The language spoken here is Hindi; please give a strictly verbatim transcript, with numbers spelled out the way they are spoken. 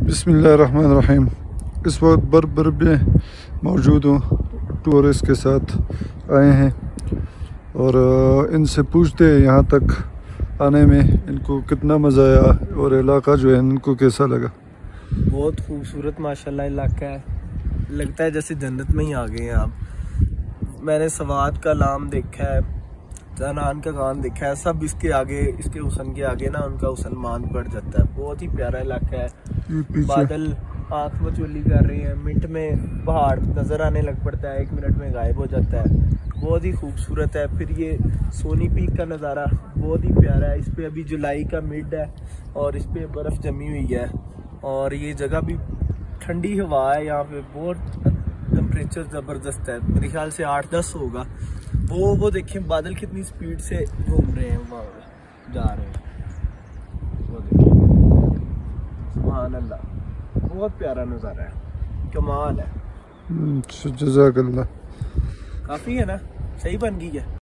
बिस्मिल्लाहिर्रहमानिर्रहीम। इस वक्त बरबर में मौजूद हूँ, टूरिस्ट के साथ आए हैं और इनसे पूछते हैं यहाँ तक आने में इनको कितना मज़ा आया और इलाका जो है इनको कैसा लगा। बहुत खूबसूरत माशाल्लाह इलाका है, लगता है जैसे जन्नत में ही आ गए हैं आप। मैंने सवात का लाम देखा है, जनान का कान देखा है, सब इसके आगे, इसके हुसन के आगे ना उनका हुसन मान बढ़ जाता है। बहुत ही प्यारा इलाका है। बादल आँख मचोली कर रहे हैं, मिनट में पहाड़ नज़र आने लग पड़ता है, एक मिनट में गायब हो जाता है। बहुत ही खूबसूरत है। फिर ये सोनी पीक का नज़ारा बहुत ही प्यारा है। इस पर अभी जुलाई का मिड है और इस पर बर्फ़ जमी हुई है और ये जगह भी ठंडी हवा है। यहाँ पे बहुत टेम्परेचर ज़बरदस्त है, मेरे ख्याल से आठ दस होगा। वो वो देखें बादल कितनी स्पीड से घूम रहे हैं, वहाँ जा रहे हैं, वो देखिए, सुभान अल्लाह, बहुत प्यारा नज़ारा है, कमाल है। जज़ाकल्लाह। काफ़ी है ना, सही बन गई है।